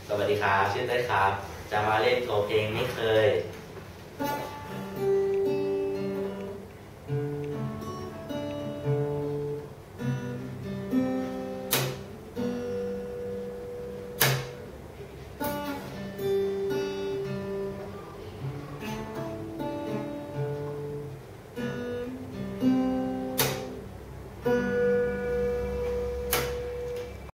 สวัสดีครับชื่อเต้ยครับจะมาเล่นโชว์เพลงไม่เคย